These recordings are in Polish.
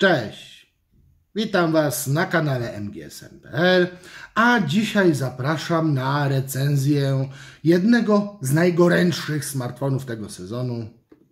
Cześć, witam Was na kanale mgsn.pl, a dzisiaj zapraszam na recenzję jednego z najgorętszych smartfonów tego sezonu,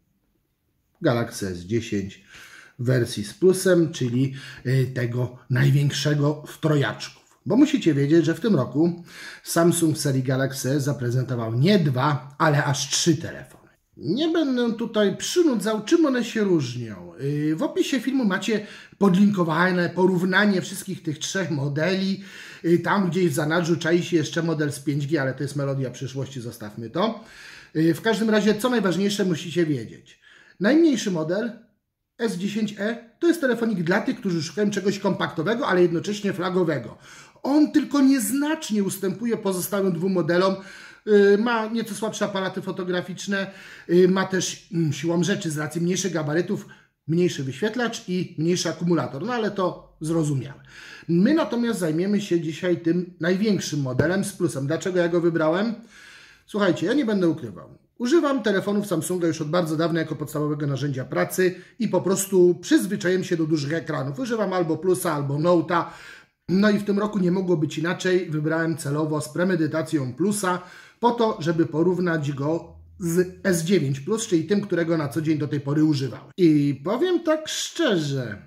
Galaxy S10 w wersji z plusem, czyli tego największego w trojaczków. Bo musicie wiedzieć, że w tym roku Samsung w serii Galaxy S zaprezentował nie 2, ale aż 3 telefony. Nie będę tutaj przynudzał, czym one się różnią. W opisie filmu macie podlinkowane porównanie wszystkich tych 3 modeli. Tam gdzieś w zanadrzu czai się jeszcze model z 5G, ale to jest melodia przyszłości, zostawmy to. W każdym razie, co najważniejsze musicie wiedzieć. Najmniejszy model S10e to jest telefonik dla tych, którzy szukają czegoś kompaktowego, ale jednocześnie flagowego. On tylko nieznacznie ustępuje pozostałym 2 modelom. Ma nieco słabsze aparaty fotograficzne, ma też siłą rzeczy z racji mniejszych gabarytów mniejszy wyświetlacz i mniejszy akumulator, no ale to zrozumiałe. My natomiast zajmiemy się dzisiaj tym największym modelem z plusem. Dlaczego ja go wybrałem? Słuchajcie, ja nie będę ukrywał. Używam telefonów Samsunga już od bardzo dawna jako podstawowego narzędzia pracy i po prostu przyzwyczaiłem się do dużych ekranów. Używam albo Plusa, albo Note'a. No i w tym roku nie mogło być inaczej. Wybrałem celowo z premedytacją Plusa po to, żeby porównać go z S9 Plus, czyli tym, którego na co dzień do tej pory używałem. I powiem tak szczerze,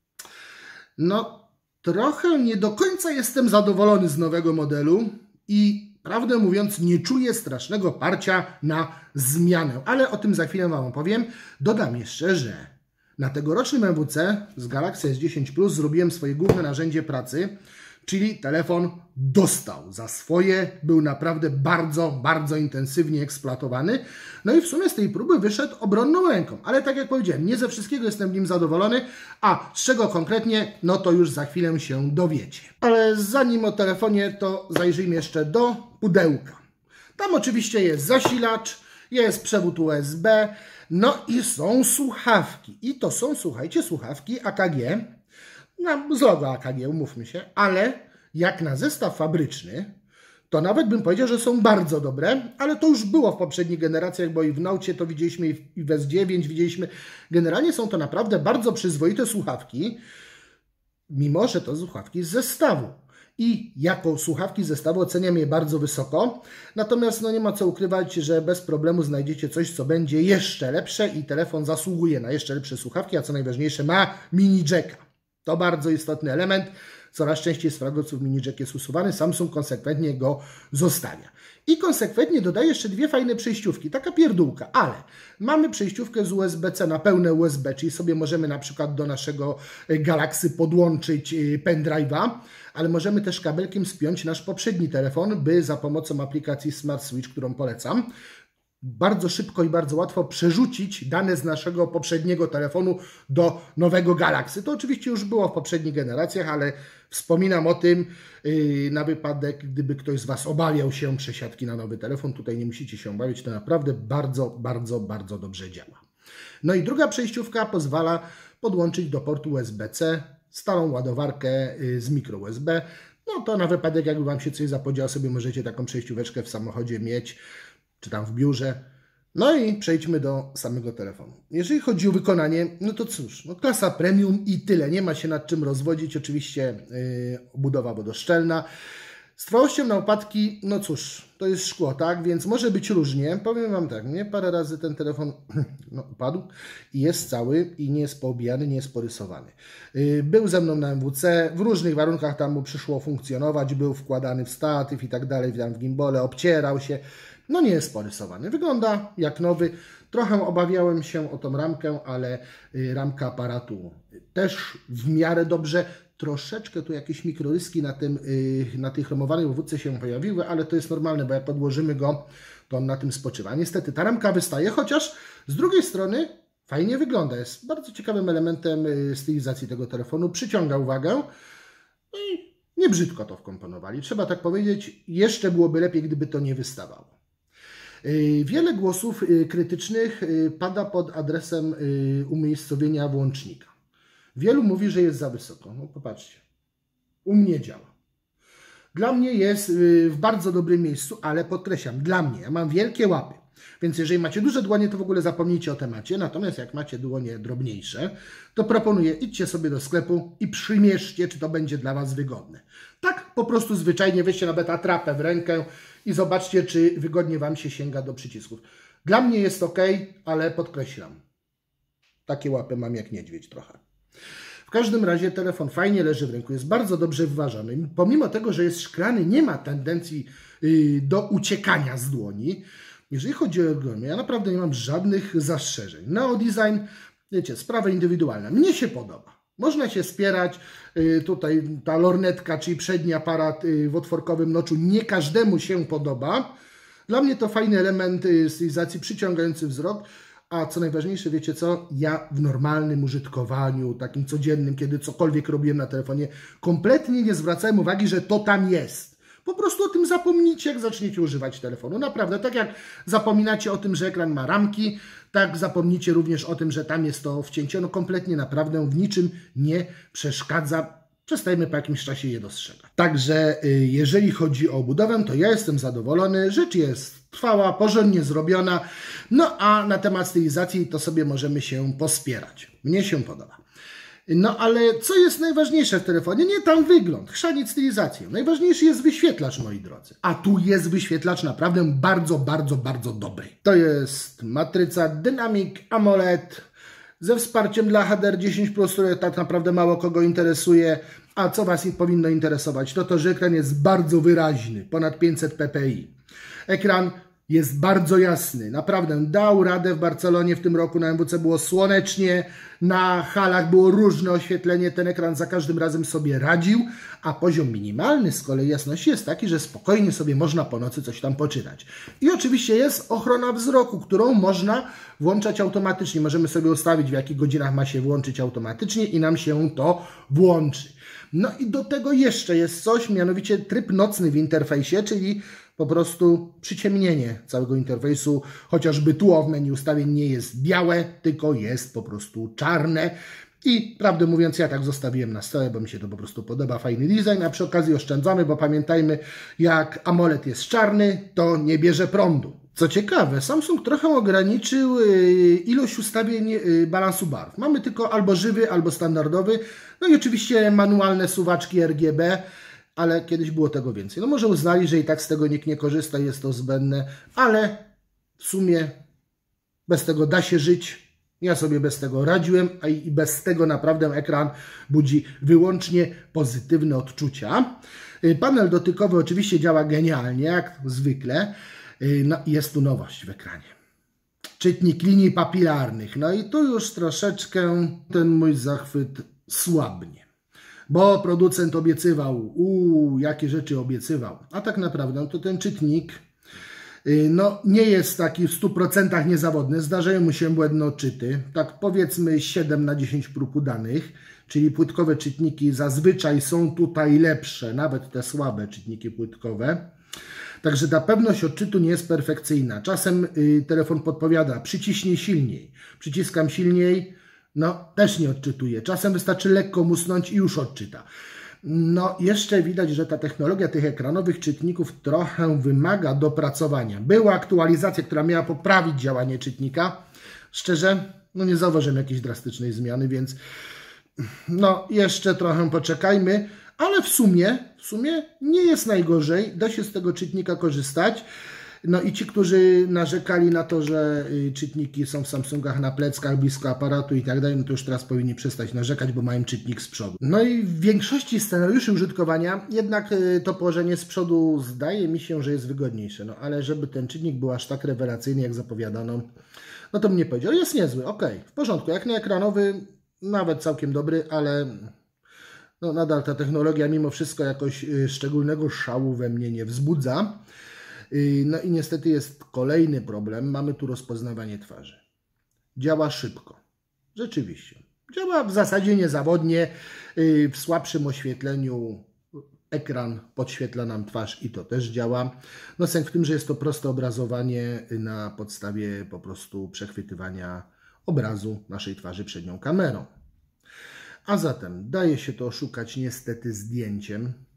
no trochę nie do końca jestem zadowolony z nowego modelu i prawdę mówiąc nie czuję strasznego parcia na zmianę, ale o tym za chwilę Wam opowiem. Dodam jeszcze, że na tegorocznym MWC z Galaxy S10 Plus zrobiłem swoje główne narzędzie pracy, czyli telefon dostał za swoje, był naprawdę bardzo intensywnie eksploatowany. No i w sumie z tej próby wyszedł obronną ręką. Ale tak jak powiedziałem, nie ze wszystkiego jestem w nim zadowolony, a z czego konkretnie, no to już za chwilę się dowiecie. Ale zanim o telefonie, to zajrzyjmy jeszcze do pudełka. Tam oczywiście jest zasilacz, jest przewód USB, no i są słuchawki. I to są, słuchajcie, słuchawki AKG, no, z logo AKG, umówmy się, ale jak na zestaw fabryczny, to nawet bym powiedział, że są bardzo dobre, ale to już było w poprzednich generacjach, bo i w Nocie to widzieliśmy, i w S9 widzieliśmy. Generalnie są to naprawdę bardzo przyzwoite słuchawki, mimo że to słuchawki z zestawu. I jako słuchawki z zestawu oceniam je bardzo wysoko, natomiast no nie ma co ukrywać, że bez problemu znajdziecie coś, co będzie jeszcze lepsze i telefon zasługuje na jeszcze lepsze słuchawki, a co najważniejsze ma mini jacka. To bardzo istotny element. Coraz częściej z fragmentów mini jack jest usuwany. Samsung konsekwentnie go zostawia. I konsekwentnie dodaje jeszcze 2 fajne przejściówki. Taka pierdółka, ale mamy przejściówkę z USB-C na pełne USB, czyli sobie możemy na przykład do naszego Galaxy podłączyć pendrive'a, ale możemy też kabelkiem spiąć nasz poprzedni telefon, by za pomocą aplikacji Smart Switch, którą polecam, bardzo szybko i bardzo łatwo przerzucić dane z naszego poprzedniego telefonu do nowego Galaxy. To oczywiście już było w poprzednich generacjach, ale wspominam o tym na wypadek, gdyby ktoś z Was obawiał się przesiadki na nowy telefon. Tutaj nie musicie się obawiać, to naprawdę bardzo dobrze działa. No i druga przejściówka pozwala podłączyć do portu USB-C stałą ładowarkę z micro USB. No to na wypadek, jakby Wam się coś zapodziało, sobie możecie taką przejścióweczkę w samochodzie mieć, czy tam w biurze. No i przejdźmy do samego telefonu. Jeżeli chodzi o wykonanie, no to cóż, no klasa premium i tyle. Nie ma się nad czym rozwodzić. Oczywiście obudowa wodoszczelna. Z trwałością na upadki, no cóż, to jest szkło, tak? Więc może być różnie. Powiem Wam tak, mnie parę razy ten telefon upadł i jest cały i nie jest poobijany, nie jest porysowany. Był ze mną na MWC, w różnych warunkach tam mu przyszło funkcjonować, był wkładany w statyw i tak dalej, tam w gimbole, obcierał się. No nie jest porysowany. Wygląda jak nowy. Trochę obawiałem się o tą ramkę, ale ramka aparatu też w miarę dobrze. Troszeczkę tu jakieś mikroryski na tej chromowanej wódce się pojawiły, ale to jest normalne, bo jak podłożymy go, to on na tym spoczywa. Niestety ta ramka wystaje, chociaż z drugiej strony fajnie wygląda. Jest bardzo ciekawym elementem stylizacji tego telefonu. Przyciąga uwagę i nie brzydko to wkomponowali. Trzeba tak powiedzieć, jeszcze byłoby lepiej, gdyby to nie wystawało. Wiele głosów krytycznych pada pod adresem umiejscowienia włącznika. Wielu mówi, że jest za wysoko. No popatrzcie, u mnie działa. Dla mnie jest w bardzo dobrym miejscu, ale podkreślam, dla mnie, ja mam wielkie łapy. Więc jeżeli macie duże dłonie, to w ogóle zapomnijcie o temacie. Natomiast jak macie dłonie drobniejsze, to proponuję, idźcie sobie do sklepu i przymierzcie, czy to będzie dla Was wygodne. Tak po prostu zwyczajnie weźcie nawet atrapę w rękę i zobaczcie, czy wygodnie Wam się sięga do przycisków. Dla mnie jest ok, ale podkreślam, takie łapy mam jak niedźwiedź trochę. W każdym razie telefon fajnie leży w ręku, jest bardzo dobrze wyważony. Pomimo tego, że jest szklany, nie ma tendencji do uciekania z dłoni. Jeżeli chodzi o ergonomię, ja naprawdę nie mam żadnych zastrzeżeń. Neo Design, wiecie, sprawa indywidualna. Mnie się podoba. Można się spierać, tutaj ta lornetka, czyli przedni aparat w otworkowym noczu, nie każdemu się podoba. Dla mnie to fajny element stylizacji, przyciągający wzrok. A co najważniejsze, wiecie co? Ja w normalnym użytkowaniu, takim codziennym, kiedy cokolwiek robiłem na telefonie, kompletnie nie zwracałem uwagi, że to tam jest. Po prostu o tym zapomnijcie, jak zaczniecie używać telefonu. Naprawdę, tak jak zapominacie o tym, że ekran ma ramki, tak zapomnijcie również o tym, że tam jest to wcięcie. No kompletnie naprawdę w niczym nie przeszkadza. Przestajemy po jakimś czasie je dostrzegać. Także jeżeli chodzi o budowę, to ja jestem zadowolony. Rzecz jest trwała, porządnie zrobiona. No a na temat stylizacji to sobie możemy się pospierać. Mnie się podoba. No ale co jest najważniejsze w telefonie? Nie tam wygląd, chrzaniec stylizację. Najważniejszy jest wyświetlacz, moi drodzy. A tu jest wyświetlacz naprawdę bardzo, bardzo, bardzo dobry. To jest matryca Dynamic AMOLED ze wsparciem dla HDR10+, które tak naprawdę mało kogo interesuje. A co Was powinno interesować? To, że ekran jest bardzo wyraźny, ponad 500 ppi. Ekran jest bardzo jasny, naprawdę dał radę w Barcelonie w tym roku, na MWC było słonecznie, na halach było różne oświetlenie, ten ekran za każdym razem sobie radził, a poziom minimalny z kolei jasności jest taki, że spokojnie sobie można po nocy coś tam poczytać. I oczywiście jest ochrona wzroku, którą można włączać automatycznie, możemy sobie ustawić, w jakich godzinach ma się włączyć automatycznie i nam się to włączy. No i do tego jeszcze jest coś, mianowicie tryb nocny w interfejsie, czyli po prostu przyciemnienie całego interfejsu, chociażby tło w menu ustawień nie jest białe, tylko jest po prostu czarne. I prawdę mówiąc, ja tak zostawiłem na stole, bo mi się to po prostu podoba, fajny design, a przy okazji oszczędzamy, bo pamiętajmy, jak AMOLED jest czarny, to nie bierze prądu. Co ciekawe, Samsung trochę ograniczył ilość ustawień balansu barw. Mamy tylko albo żywy, albo standardowy, no i oczywiście manualne suwaczki RGB, ale kiedyś było tego więcej. No może uznali, że i tak z tego nikt nie korzysta, jest to zbędne, ale w sumie bez tego da się żyć. Ja sobie bez tego radziłem, a i bez tego naprawdę ekran budzi wyłącznie pozytywne odczucia. Panel dotykowy oczywiście działa genialnie, jak zwykle. No i jest tu nowość w ekranie. Czytnik linii papilarnych. No i tu już troszeczkę ten mój zachwyt słabnie. Bo producent obiecywał, jakie rzeczy obiecywał. A tak naprawdę to ten czytnik no, nie jest taki w 100% niezawodny. Zdarzają mu się błędne odczyty. Tak powiedzmy 7 na 10 prób udanych. Czyli płytkowe czytniki zazwyczaj są tutaj lepsze. Nawet te słabe czytniki płytkowe. Także ta pewność odczytu nie jest perfekcyjna. Czasem telefon podpowiada, przyciśnij silniej. Przyciskam silniej, no też nie odczytuje. Czasem wystarczy lekko musnąć i już odczyta. No jeszcze widać, że ta technologia tych ekranowych czytników trochę wymaga dopracowania. Była aktualizacja, która miała poprawić działanie czytnika. Szczerze, no nie zauważyłem jakiejś drastycznej zmiany, więc no jeszcze trochę poczekajmy. Ale w sumie nie jest najgorzej, da się z tego czytnika korzystać. No i ci, którzy narzekali na to, że czytniki są w Samsungach na pleckach, blisko aparatu i tak dalej, no to już teraz powinni przestać narzekać, bo mają czytnik z przodu. No i w większości scenariuszy użytkowania jednak to położenie z przodu zdaje mi się, że jest wygodniejsze. No ale żeby ten czytnik był aż tak rewelacyjny, jak zapowiadano, no to bym nie powiedział. Jest niezły, okej, w porządku, jak na ekranowy, nawet całkiem dobry, ale no nadal ta technologia mimo wszystko jakoś szczególnego szału we mnie nie wzbudza. No i niestety jest kolejny problem. Mamy tu rozpoznawanie twarzy. Działa szybko. Rzeczywiście. Działa w zasadzie niezawodnie. W słabszym oświetleniu ekran podświetla nam twarz i to też działa. No sęk w tym, że jest to proste obrazowanie na podstawie po prostu przechwytywania obrazu naszej twarzy przednią kamerą. A zatem daje się to oszukać niestety zdjęciem.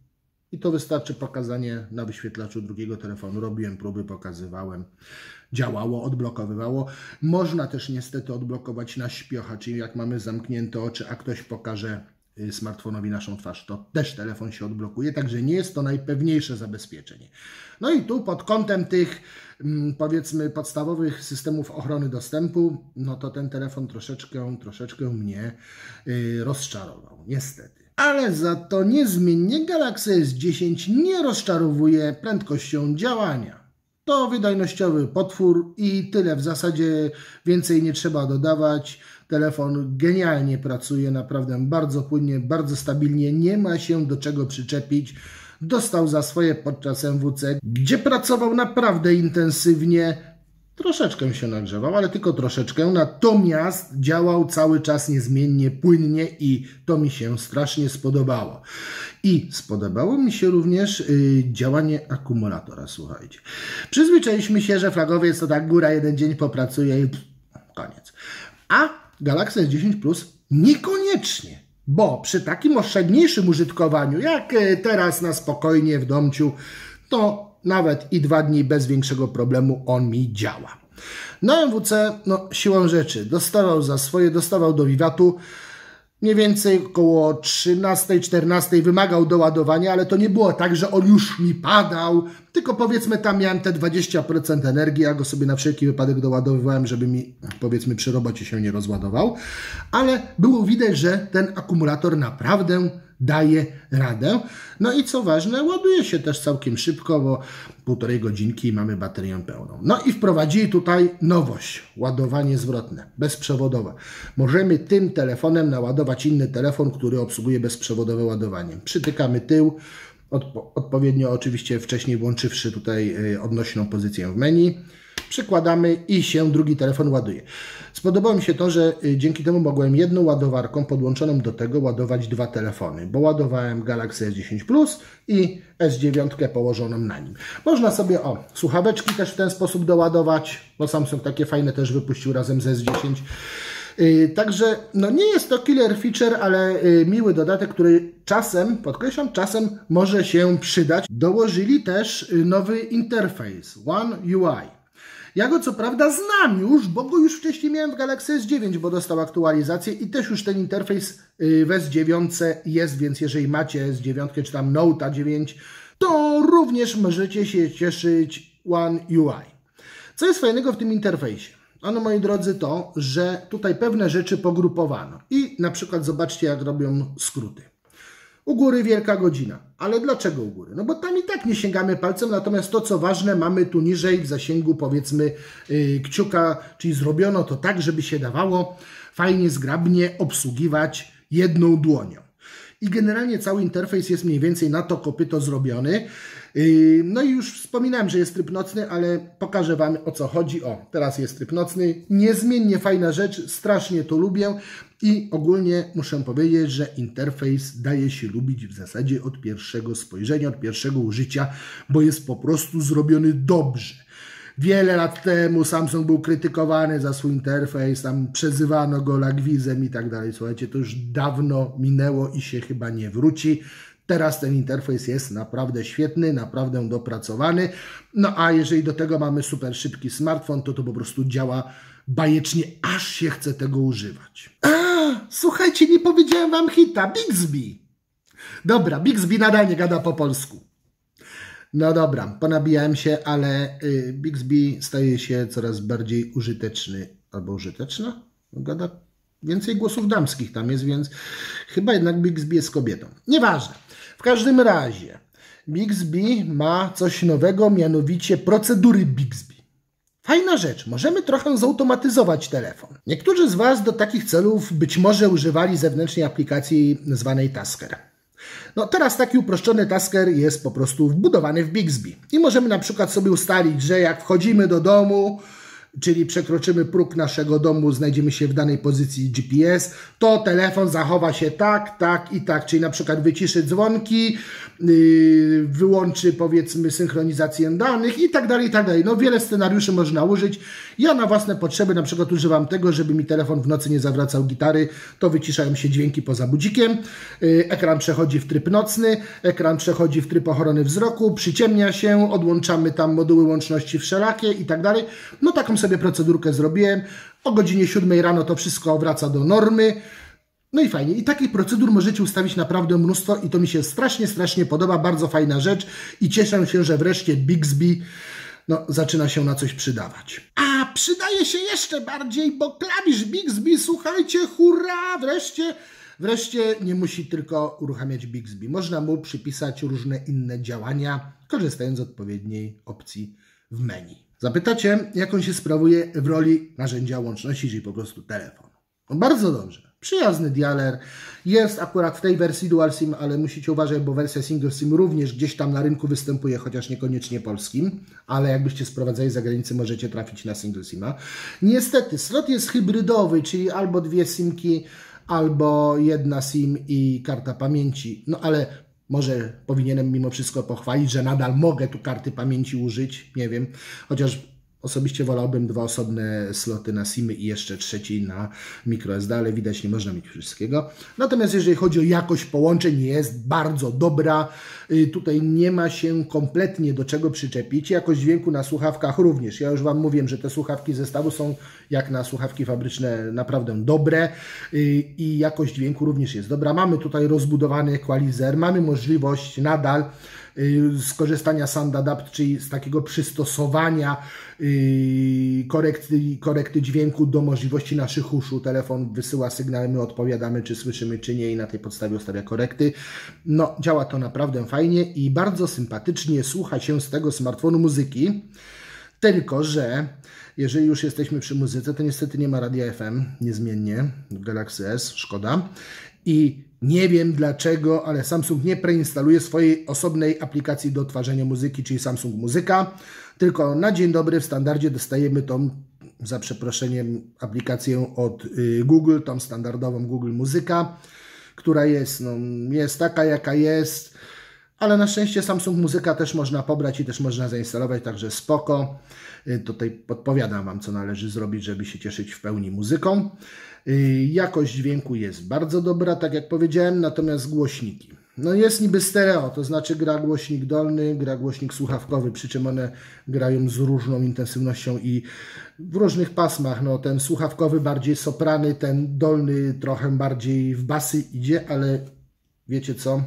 I to wystarczy pokazanie na wyświetlaczu drugiego telefonu. Robiłem próby, pokazywałem. Działało, odblokowywało. Można też niestety odblokować na śpiocha, czyli jak mamy zamknięte oczy, a ktoś pokaże smartfonowi naszą twarz, to też telefon się odblokuje, także nie jest to najpewniejsze zabezpieczenie. No i tu pod kątem tych, powiedzmy, podstawowych systemów ochrony dostępu, no to ten telefon troszeczkę mnie rozczarował, niestety. Ale za to niezmiennie Galaxy S10 nie rozczarowuje prędkością działania. To wydajnościowy potwór i tyle. W zasadzie więcej nie trzeba dodawać. Telefon genialnie pracuje, naprawdę bardzo płynnie, bardzo stabilnie. Nie ma się do czego przyczepić. Dostał za swoje podczas MWC, gdzie pracował naprawdę intensywnie. Troszeczkę się nagrzewał, ale tylko troszeczkę. Natomiast działał cały czas niezmiennie, płynnie i to mi się strasznie spodobało. I spodobało mi się również działanie akumulatora, słuchajcie. Przyzwyczailiśmy się, że flagowiec to tak góra, jeden dzień popracuje i koniec. A Galaxy S10 Plus niekoniecznie, bo przy takim oszczędniejszym użytkowaniu, jak teraz na spokojnie w domciu, to nawet i 2 dni bez większego problemu on mi działa. Na MWC, no siłą rzeczy, dostawał do wiwatu, mniej więcej około 13-14 wymagał doładowania, ale to nie było tak, że on już mi padał, tylko powiedzmy tam miałem te 20% energii, ja go sobie na wszelki wypadek doładowywałem, żeby mi powiedzmy przy robocie się nie rozładował, ale było widać, że ten akumulator naprawdę daje radę. No i co ważne, ładuje się też całkiem szybko, bo 1,5 godzinki i mamy baterię pełną. No i wprowadzili tutaj nowość, ładowanie zwrotne, bezprzewodowe. Możemy tym telefonem naładować inny telefon, który obsługuje bezprzewodowe ładowanie. Przytykamy tył, odpowiednio oczywiście wcześniej włączywszy tutaj odnośną pozycję w menu. Przykładamy i się drugi telefon ładuje. Spodobało mi się to, że dzięki temu mogłem jedną ładowarką podłączoną do tego ładować 2 telefony, bo ładowałem Galaxy S10 Plus i S9 położoną na nim. Można sobie słuchaweczki też w ten sposób doładować, bo Samsung takie fajne też wypuścił razem z S10. Także no nie jest to killer feature, ale miły dodatek, który czasem, podkreślam, czasem może się przydać. Dołożyli też nowy interfejs One UI. Ja go co prawda znam już, bo go już wcześniej miałem w Galaxy S9, bo dostał aktualizację i też już ten interfejs w S9 jest, więc jeżeli macie S9 czy tam Note 9, to również możecie się cieszyć One UI. Co jest fajnego w tym interfejsie? Ano, moi drodzy, to, że tutaj pewne rzeczy pogrupowano i na przykład zobaczcie, jak robią skróty. U góry wielka godzina. Ale dlaczego u góry? No bo tam i tak nie sięgamy palcem, natomiast to, co ważne, mamy tu niżej w zasięgu, powiedzmy, kciuka, czyli zrobiono to tak, żeby się dawało fajnie, zgrabnie obsługiwać jedną dłonią. I generalnie cały interfejs jest mniej więcej na to kopyto zrobiony. No i już wspominałem, że jest tryb nocny, ale pokażę Wam, o co chodzi. O, teraz jest tryb nocny. Niezmiennie fajna rzecz, strasznie to lubię i ogólnie muszę powiedzieć, że interfejs daje się lubić w zasadzie od pierwszego spojrzenia, od pierwszego użycia, bo jest po prostu zrobiony dobrze. Wiele lat temu Samsung był krytykowany za swój interfejs, tam przezywano go lagwizem i tak dalej. Słuchajcie, to już dawno minęło i się chyba nie wróci. Teraz ten interfejs jest naprawdę świetny, naprawdę dopracowany. No a jeżeli do tego mamy super szybki smartfon, to po prostu działa bajecznie, aż się chce tego używać. Słuchajcie, nie powiedziałem Wam hita, Bixby. Dobra, Bixby nadal nie gada po polsku. No dobra, ponabijałem się, ale Bixby staje się coraz bardziej użyteczny. Albo użyteczna? Gada więcej głosów damskich tam jest, więc chyba jednak Bixby jest kobietą. Nieważne. W każdym razie Bixby ma coś nowego, mianowicie procedury Bixby. Fajna rzecz, możemy trochę zautomatyzować telefon. Niektórzy z Was do takich celów być może używali zewnętrznej aplikacji zwanej Tasker. No teraz taki uproszczony Tasker jest po prostu wbudowany w Bixby. I możemy na przykład sobie ustalić, że jak wchodzimy do domu czyli przekroczymy próg naszego domu, znajdziemy się w danej pozycji GPS, to telefon zachowa się tak, tak i tak, czyli na przykład wyciszy dzwonki, wyłączy powiedzmy synchronizację danych i tak dalej, i tak dalej. No wiele scenariuszy można użyć. Ja na własne potrzeby na przykład używam tego, żeby mi telefon w nocy nie zawracał gitary, to wyciszają się dźwięki poza budzikiem, ekran przechodzi w tryb nocny, ekran przechodzi w tryb ochrony wzroku, przyciemnia się, odłączamy tam moduły łączności wszelakie i tak dalej. No taką sobie procedurkę zrobiłem. O godzinie 7 rano to wszystko wraca do normy. No i fajnie. I takich procedur możecie ustawić naprawdę mnóstwo i to mi się strasznie, strasznie podoba. Bardzo fajna rzecz i cieszę się, że wreszcie Bixby zaczyna się na coś przydawać. A przydaje się jeszcze bardziej, bo klawisz Bixby, słuchajcie, hurra, wreszcie nie musi tylko uruchamiać Bixby. Można mu przypisać różne inne działania, korzystając z odpowiedniej opcji w menu. Zapytacie, jak on się sprawuje w roli narzędzia łączności, czyli po prostu telefon. No bardzo dobrze. Przyjazny dialer. Jest akurat w tej wersji Dual SIM, ale musicie uważać, bo wersja Single SIM również gdzieś tam na rynku występuje, chociaż niekoniecznie polskim, ale jakbyście sprowadzali z zagranicy, możecie trafić na Single SIMa. Niestety, slot jest hybrydowy, czyli albo dwie SIMki, albo jedna SIM i karta pamięci. No ale może powinienem mimo wszystko pochwalić, że nadal mogę tu karty pamięci użyć, nie wiem, chociaż osobiście wolałbym dwa osobne sloty na SIM-y i jeszcze trzeci na microSD, ale widać, nie można mieć wszystkiego. Natomiast jeżeli chodzi o jakość połączeń, jest bardzo dobra. Tutaj nie ma się kompletnie do czego przyczepić. Jakość dźwięku na słuchawkach również. Ja już Wam mówiłem, że te słuchawki zestawu są jak na słuchawki fabryczne naprawdę dobre i jakość dźwięku również jest dobra. Mamy tutaj rozbudowany equalizer, mamy możliwość nadal skorzystania Sound Adapt, czyli z takiego przystosowania korekty dźwięku do możliwości naszych uszu. Telefon wysyła sygnał, my odpowiadamy, czy słyszymy, czy nie i na tej podstawie ustawia korekty. No, działa to naprawdę fajnie i bardzo sympatycznie słucha się z tego smartfonu muzyki, tylko że jeżeli już jesteśmy przy muzyce, to niestety nie ma radia FM niezmiennie w Galaxy S, szkoda. I nie wiem dlaczego, ale Samsung nie preinstaluje swojej osobnej aplikacji do odtwarzania muzyki, czyli Samsung Muzyka, tylko na dzień dobry w standardzie dostajemy tą, za przeproszeniem, aplikację od Google, tą standardową Google Muzyka, która jest, jest taka jaka jest, ale na szczęście Samsung Muzyka też można pobrać i też można zainstalować, także spoko. Tutaj podpowiadam Wam, co należy zrobić, żeby się cieszyć w pełni muzyką. Jakość dźwięku jest bardzo dobra, tak jak powiedziałem, natomiast głośniki. No jest niby stereo, to znaczy gra głośnik dolny, gra głośnik słuchawkowy, przy czym one grają z różną intensywnością i w różnych pasmach. No ten słuchawkowy bardziej soprany, ten dolny trochę bardziej w basy idzie, ale wiecie co?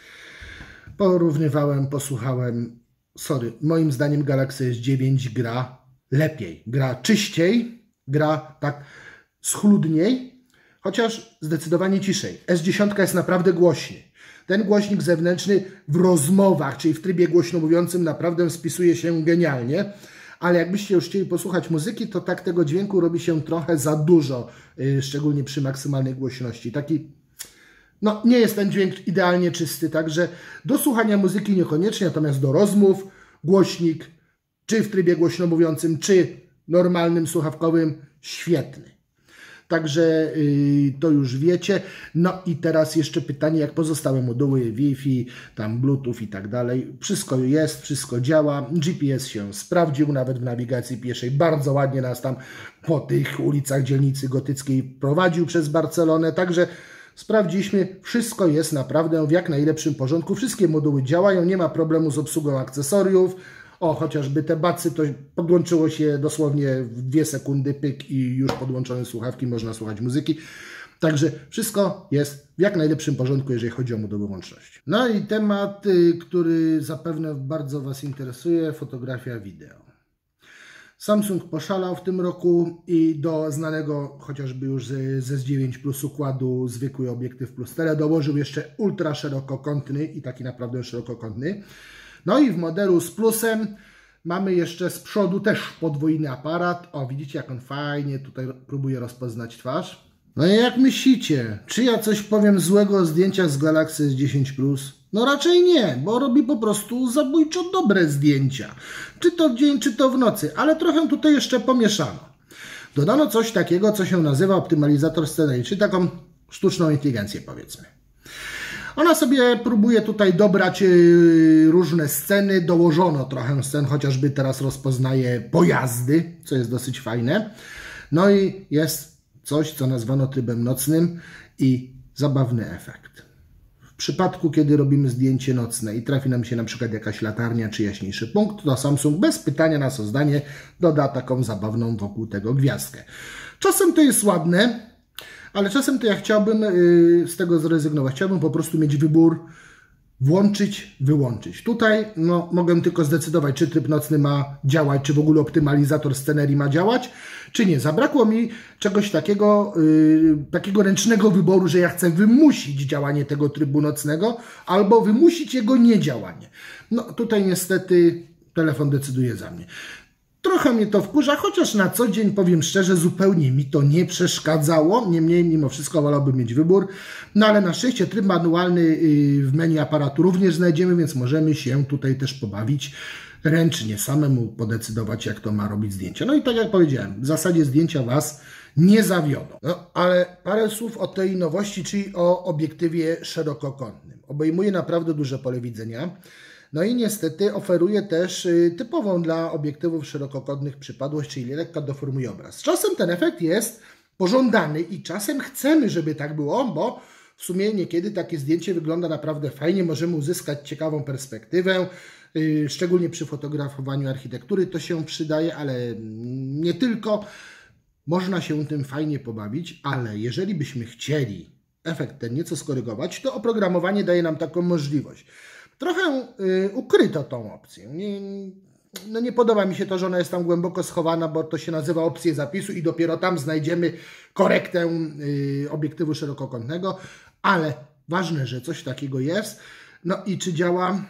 Porównywałem, posłuchałem. Sorry, moim zdaniem Galaxy S9 gra lepiej, gra czyściej, gra tak schludniej, chociaż zdecydowanie ciszej. S10 jest naprawdę głośny. Ten głośnik zewnętrzny w rozmowach, czyli w trybie głośno mówiącym, naprawdę spisuje się genialnie, ale jakbyście już chcieli posłuchać muzyki, to tak tego dźwięku robi się trochę za dużo, szczególnie przy maksymalnej głośności. Taki, no nie jest ten dźwięk idealnie czysty, także do słuchania muzyki niekoniecznie, natomiast do rozmów głośnik, czy w trybie głośno mówiącym, czy normalnym słuchawkowym, świetny. Także to już wiecie. No i teraz jeszcze pytanie, jak pozostałe moduły Wi-Fi, tam Bluetooth i tak dalej. Wszystko jest, wszystko działa. GPS się sprawdził, nawet w nawigacji pieszej. Bardzo ładnie nas tam po tych ulicach dzielnicy gotyckiej prowadził przez Barcelonę. Także sprawdziliśmy, wszystko jest naprawdę w jak najlepszym porządku. Wszystkie moduły działają, nie ma problemu z obsługą akcesoriów. O, chociażby te bacy, to podłączyło się dosłownie w 2 sekundy, pyk i już podłączone słuchawki, można słuchać muzyki. Także wszystko jest w jak najlepszym porządku, jeżeli chodzi o moduły łączności. No i temat, który zapewne bardzo Was interesuje, fotografia wideo. Samsung poszalał w tym roku i do znanego chociażby już z S9 Plus układu zwykły obiektyw plus tele dołożył jeszcze ultra szerokokątny i taki naprawdę szerokokątny. No i w modelu z plusem mamy jeszcze z przodu też podwójny aparat. O, widzicie, jak on fajnie tutaj próbuje rozpoznać twarz. No i jak myślicie, czy ja coś powiem złego o zdjęciach z Galaxy S10 Plus? No raczej nie, bo robi po prostu zabójczo dobre zdjęcia. Czy to w dzień, czy to w nocy, ale trochę tutaj jeszcze pomieszano. Dodano coś takiego, co się nazywa optymalizator scenerii, czyli taką sztuczną inteligencję, powiedzmy. Ona sobie próbuje tutaj dobrać różne sceny, dołożono trochę scen, chociażby teraz rozpoznaje pojazdy, co jest dosyć fajne. No i jest coś, co nazwano trybem nocnym i zabawny efekt. W przypadku, kiedy robimy zdjęcie nocne i trafi nam się na przykład jakaś latarnia czy jaśniejszy punkt, to Samsung bez pytania nas o zdanie doda taką zabawną wokół tego gwiazdkę. Czasem to jest ładne, ale czasem to ja chciałbym z tego zrezygnować. Chciałbym po prostu mieć wybór włączyć, wyłączyć. Tutaj no, mogę tylko zdecydować, czy tryb nocny ma działać, czy w ogóle optymalizator scenerii ma działać, czy nie. Zabrakło mi czegoś takiego, takiego ręcznego wyboru, że ja chcę wymusić działanie tego trybu nocnego albo wymusić jego niedziałanie. No tutaj niestety telefon decyduje za mnie. Trochę mnie to wkurza, chociaż na co dzień, powiem szczerze, zupełnie mi to nie przeszkadzało. Niemniej, mimo wszystko wolałbym mieć wybór. No ale na szczęście tryb manualny w menu aparatu również znajdziemy, więc możemy się tutaj też pobawić ręcznie, samemu podecydować, jak to ma robić zdjęcia. No i tak jak powiedziałem, w zasadzie zdjęcia Was nie zawiodą. No, ale parę słów o tej nowości, czyli o obiektywie szerokokątnym. Obejmuje naprawdę duże pole widzenia. No i niestety oferuje też typową dla obiektywów szerokokątnych przypadłość, czyli lekko deformuje obraz. Czasem ten efekt jest pożądany i czasem chcemy, żeby tak było, bo w sumie niekiedy takie zdjęcie wygląda naprawdę fajnie, możemy uzyskać ciekawą perspektywę, szczególnie przy fotografowaniu architektury to się przydaje, ale nie tylko. Można się tym fajnie pobawić, ale jeżeli byśmy chcieli efekt ten nieco skorygować, to oprogramowanie daje nam taką możliwość. Trochę ukryto tą opcję. Nie podoba mi się to, że ona jest tam głęboko schowana, bo to się nazywa opcje zapisu i dopiero tam znajdziemy korektę obiektywu szerokokątnego, ale ważne, że coś takiego jest. No i czy działa?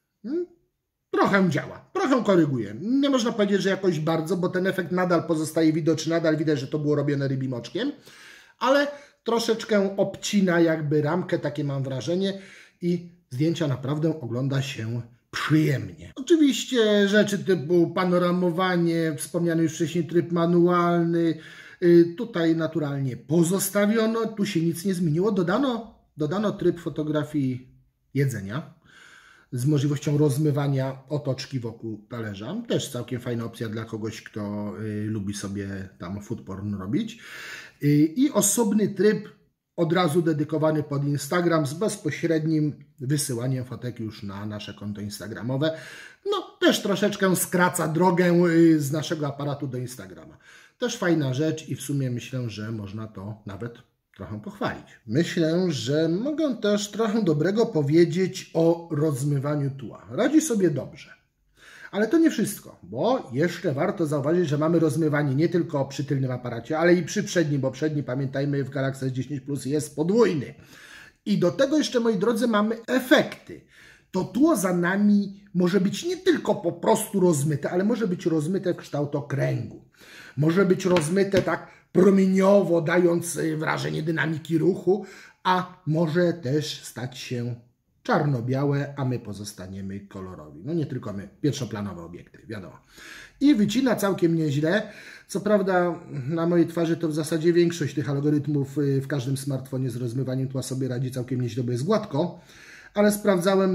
Trochę działa, trochę koryguje. Nie można powiedzieć, że jakoś bardzo, bo ten efekt nadal pozostaje widoczny, nadal widać, że to było robione rybim oczkiem, ale troszeczkę obcina jakby ramkę, takie mam wrażenie i zdjęcia naprawdę ogląda się przyjemnie. Oczywiście rzeczy typu panoramowanie, wspomniany już wcześniej tryb manualny, tutaj naturalnie pozostawiono, tu się nic nie zmieniło. Dodano tryb fotografii jedzenia z możliwością rozmywania otoczki wokół talerza. Też całkiem fajna opcja dla kogoś, kto lubi sobie tam food porn robić. I osobny tryb od razu dedykowany pod Instagram z bezpośrednim wysyłaniem fotek już na nasze konto instagramowe. No też troszeczkę skraca drogę z naszego aparatu do Instagrama. Też fajna rzecz i w sumie myślę, że można to nawet trochę pochwalić. Myślę, że mogę też trochę dobrego powiedzieć o rozmywaniu tła. Radzi sobie dobrze. Ale to nie wszystko, bo jeszcze warto zauważyć, że mamy rozmywanie nie tylko przy tylnym aparacie, ale i przy przednim, bo przedni, pamiętajmy, w Galaxy S10 Plus jest podwójny. I do tego jeszcze, moi drodzy, mamy efekty. To tło za nami może być nie tylko po prostu rozmyte, ale może być rozmyte w kształt okręgu. Może być rozmyte tak promieniowo, dając wrażenie dynamiki ruchu, a może też stać się czarno-białe, a my pozostaniemy kolorowi. No nie tylko my, pierwszoplanowe obiekty, wiadomo. I wycina całkiem nieźle. Co prawda na mojej twarzy to w zasadzie większość tych algorytmów w każdym smartfonie z rozmywaniem tła sobie radzi całkiem nieźle, bo jest gładko, ale sprawdzałem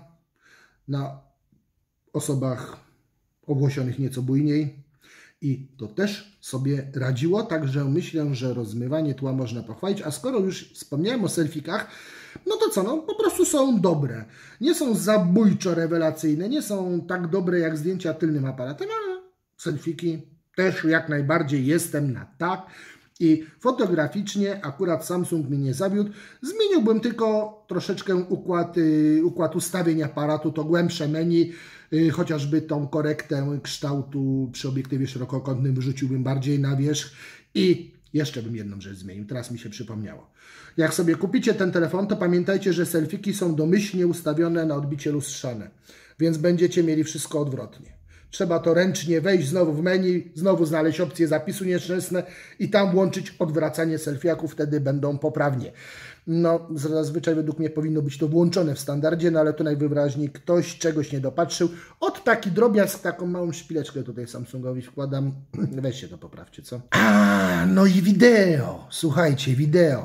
na osobach ogłosionych nieco bujniej i to też sobie radziło, także myślę, że rozmywanie tła można pochwalić, a skoro już wspomniałem o selfikach, no to co, no po prostu są dobre. Nie są zabójczo rewelacyjne, nie są tak dobre jak zdjęcia tylnym aparatem, ale selfiki też jak najbardziej jestem na tak. I fotograficznie akurat Samsung mnie nie zawiódł. Zmieniłbym tylko troszeczkę układ ustawień aparatu, to głębsze menu, chociażby tą korektę kształtu przy obiektywie szerokokątnym wyrzuciłbym bardziej na wierzch i jeszcze bym jedną rzecz zmienił, teraz mi się przypomniało. Jak sobie kupicie ten telefon, to pamiętajcie, że selfiki są domyślnie ustawione na odbicie lustrzane, więc będziecie mieli wszystko odwrotnie. Trzeba to ręcznie wejść znowu w menu, znowu znaleźć opcję zapisu nieszczęsne i tam włączyć odwracanie selfiaków, wtedy będą poprawnie. No, zazwyczaj według mnie powinno być to włączone w standardzie, no ale tu najwyraźniej ktoś czegoś nie dopatrzył. Od taki drobiazg, taką małą szpileczkę tutaj Samsungowi wkładam. Weźcie to poprawcie, co? No i wideo. Słuchajcie, wideo.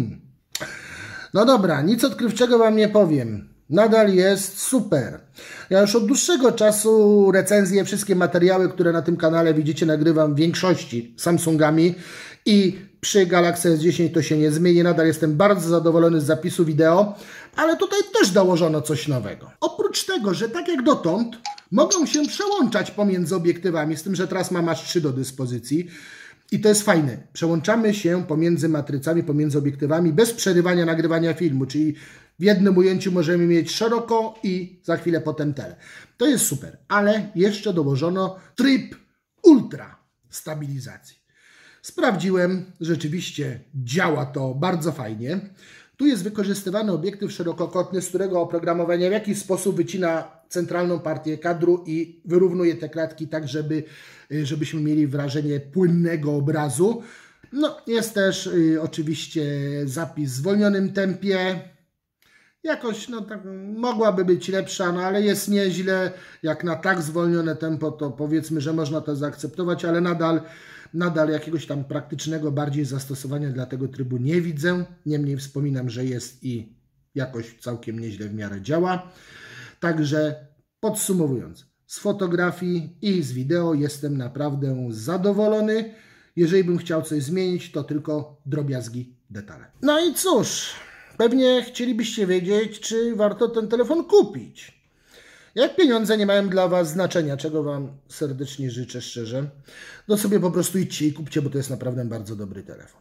No dobra, nic odkrywczego Wam nie powiem. Nadal jest super. Ja już od dłuższego czasu recenzje, wszystkie materiały, które na tym kanale widzicie, nagrywam w większości Samsungami i przy Galaxy S10 to się nie zmieni. Nadal jestem bardzo zadowolony z zapisu wideo, ale tutaj też dołożono coś nowego. Oprócz tego, że tak jak dotąd mogą się przełączać pomiędzy obiektywami, z tym, że teraz mam aż 3 do dyspozycji. I to jest fajne. Przełączamy się pomiędzy matrycami, pomiędzy obiektywami bez przerywania nagrywania filmu, czyli w jednym ujęciu możemy mieć szeroko i za chwilę potem tele. To jest super, ale jeszcze dołożono tryb ultra stabilizacji. Sprawdziłem, rzeczywiście działa to bardzo fajnie. Tu jest wykorzystywany obiektyw szerokokątny, z którego oprogramowanie w jakiś sposób wycina centralną partię kadru i wyrównuje te klatki tak, żebyśmy mieli wrażenie płynnego obrazu. No, jest też oczywiście zapis w zwolnionym tempie. Jakoś, no tak, mogłaby być lepsza, no ale jest nieźle. Jak na tak zwolnione tempo, to powiedzmy, że można to zaakceptować, ale nadal jakiegoś tam praktycznego bardziej zastosowania dla tego trybu nie widzę. Niemniej wspominam, że jest i jakoś całkiem nieźle w miarę działa. Także podsumowując, z fotografii i z wideo jestem naprawdę zadowolony. Jeżeli bym chciał coś zmienić, to tylko drobiazgi, detale. No i cóż, pewnie chcielibyście wiedzieć, czy warto ten telefon kupić. Jak pieniądze nie mają dla Was znaczenia, czego Wam serdecznie życzę szczerze, to sobie po prostu idźcie i kupcie, bo to jest naprawdę bardzo dobry telefon.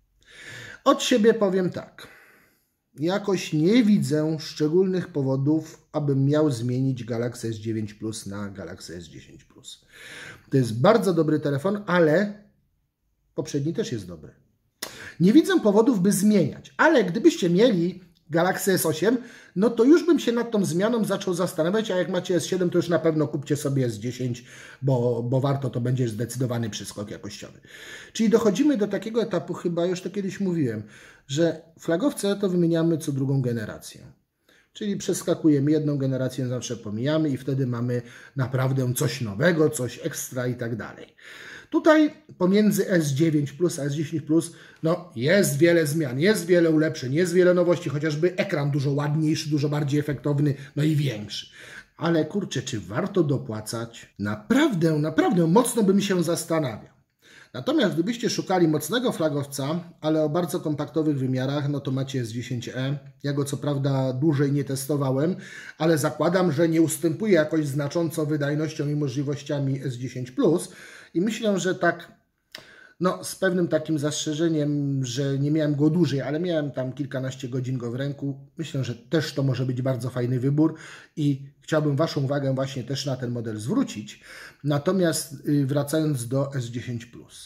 Od siebie powiem tak. Jakoś nie widzę szczególnych powodów, abym miał zmienić Galaxy S9 Plus na Galaxy S10 Plus. To jest bardzo dobry telefon, ale poprzedni też jest dobry. Nie widzę powodów, by zmieniać, ale gdybyście mieli Galaxy S8, no to już bym się nad tą zmianą zaczął zastanawiać, a jak macie S7, to już na pewno kupcie sobie S10, bo warto, to będzie zdecydowany przeskok jakościowy. Czyli dochodzimy do takiego etapu, chyba już to kiedyś mówiłem, że flagowce to wymieniamy co drugą generację. Czyli przeskakujemy jedną generację, zawsze pomijamy i wtedy mamy naprawdę coś nowego, coś ekstra i tak dalej. Tutaj pomiędzy S9 Plus a S10 Plus no, jest wiele zmian, jest wiele ulepszeń, jest wiele nowości, chociażby ekran dużo ładniejszy, dużo bardziej efektowny, no i większy. Ale kurczę, czy warto dopłacać? Naprawdę mocno bym się zastanawiał. Natomiast gdybyście szukali mocnego flagowca, ale o bardzo kompaktowych wymiarach, no to macie S10e. Ja go co prawda dłużej nie testowałem, ale zakładam, że nie ustępuje jakoś znacząco wydajnością i możliwościami S10 Plus. I myślę, że tak, no z pewnym takim zastrzeżeniem, że nie miałem go dłużej, ale miałem tam kilkanaście godzin go w ręku. Myślę, że też to może być bardzo fajny wybór i chciałbym Waszą uwagę właśnie też na ten model zwrócić. Natomiast wracając do S10 Plus.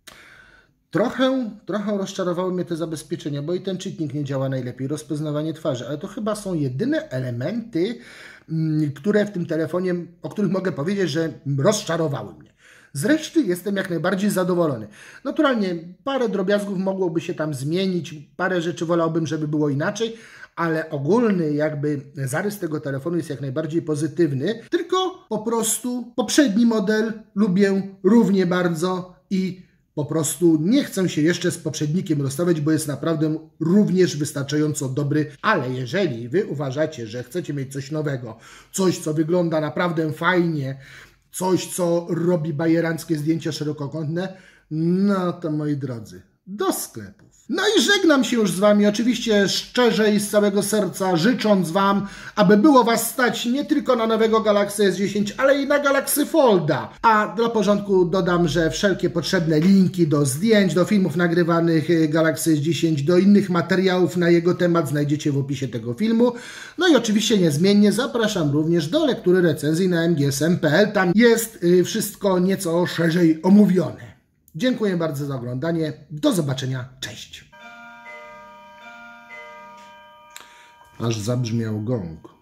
Trochę rozczarowały mnie te zabezpieczenia, bo i ten czytnik nie działa najlepiej, rozpoznawanie twarzy, ale to chyba są jedyne elementy, które w tym telefonie, o których mogę powiedzieć, że rozczarowały mnie. Z reszty jestem jak najbardziej zadowolony. Naturalnie parę drobiazgów mogłoby się tam zmienić, parę rzeczy wolałbym, żeby było inaczej, ale ogólny jakby zarys tego telefonu jest jak najbardziej pozytywny, tylko po prostu poprzedni model lubię równie bardzo i po prostu nie chcę się jeszcze z poprzednikiem rozstawać, bo jest naprawdę również wystarczająco dobry, ale jeżeli Wy uważacie, że chcecie mieć coś nowego, coś co wygląda naprawdę fajnie, coś, co robi bajeranckie zdjęcia szerokokątne, no to moi drodzy, do sklepów. No i żegnam się już z Wami, oczywiście szczerze i z całego serca, życząc Wam, aby było Was stać nie tylko na nowego Galaxy S10, ale i na Galaxy Folda. A dla porządku dodam, że wszelkie potrzebne linki do zdjęć, do filmów nagrywanych Galaxy S10, do innych materiałów na jego temat znajdziecie w opisie tego filmu. No i oczywiście niezmiennie zapraszam również do lektury recenzji na mgsm.pl. Tam jest wszystko nieco szerzej omówione. Dziękuję bardzo za oglądanie. Do zobaczenia. Cześć. Aż zabrzmiał gong.